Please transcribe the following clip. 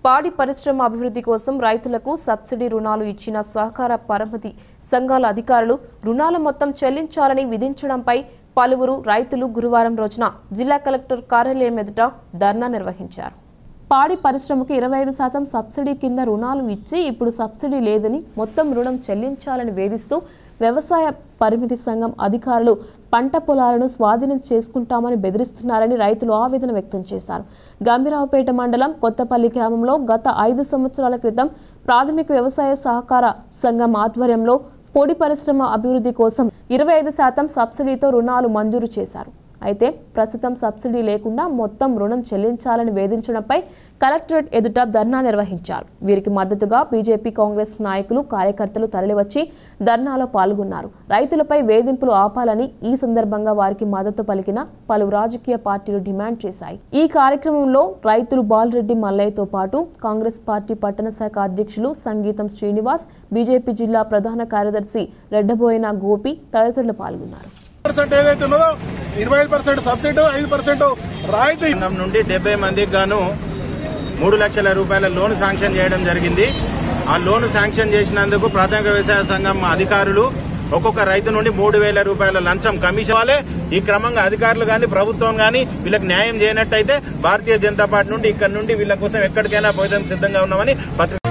పాడి పరిశ్రమ అభివృద్ధి కోసం రైతులకు సబ్సిడీ రుణాలు ఇచ్చిన సహకార పరపతి సంఘాల అధికారులు రుణాల మొత్తం చెల్లించాలని విధించడంపై పలువురు రైతులు గురువారం రోజున జిల్లా కలెక్టర్ కార్యాలయం ఎదుట ధర్నా నిర్వహించారు. పాడి పరిశ్రమకు 25% సబ్సిడీ కింద రుణాలు ఇచ్చి ఇప్పుడు సబ్సిడీ లేదని మొత్తం రుణం చెల్లించాలని వేధిస్తూ వ్యవసాయ పరిమితి సంఘం అధికారులు పంట పొలాలను స్వాధీనం చేసుకుంటామని బెదిరిస్తున్నారని రైతులు ఆవేదన వ్యక్తం చేశారు. గంభీరావుపేట మండలం కొత్తపల్లి గ్రామంలో గత 5 సంవత్సరాల క్రితం ప్రాథమిక వ్యవసాయ సహకార సంఘం ఆధ్వర్యంలో పొడి పరిశ్రమ అభివృద్ధి కోసం 25% సబ్సిడీతో రుణాలు మంజూరు చేశారు. అయితే ప్రస్తుతం సబ్సిడీ లేకుండా మొత్తం రుణం చెల్లించాలని వేధించడంపై కలెక్టరేట్ ఎదుట ధర్నా నిర్వహించారు. వీరికి మద్దతుగా బీజేపీ, కాంగ్రెస్ నాయకులు, కార్యకర్తలు తరలివచ్చి ధర్నాలో పాల్గొన్నారు. రైతులపై వేధింపులు ఆపాలని ఈ సందర్భంగా వారికి మద్దతు పలికిన పలు రాజకీయ పార్టీలు డిమాండ్ చేశాయి. ఈ కార్యక్రమంలో రైతులు బాలరెడ్డి మల్లయ్యతో పాటు కాంగ్రెస్ పార్టీ పట్టణ శాఖ అధ్యక్షులు సంగీతం శ్రీనివాస్, బీజేపీ జిల్లా ప్రధాన కార్యదర్శి రెడ్డబోయిన గోపి తదితరులు పాల్గొన్నారు. 25% సబ్సిడీ 5% రాయితీ నుండి 70 మందికి గాను 3 లక్షల రూపాయల లోన్ శాంక్షన్ చేయడం జరిగింది. ఆ లోన్ శాంక్షన్ చేసినందుకు ప్రాథమిక వ్యవసాయ సంఘం అధికారులు ఒక్కొక్క రైతు నుండి 3,000 రూపాయల లంచం కమిషన్ ఇవ్వాలి. ఈ క్రమంగా అధికారులు గాని ప్రభుత్వం గాని వీళ్ళకి న్యాయం చేయనట్టయితే భారతీయ జనతా పార్టీ నుండి ఇక్కడ నుండి వీళ్ళ కోసం ఎక్కడికైనా పోయేందుకు సిద్ధంగా ఉన్నామని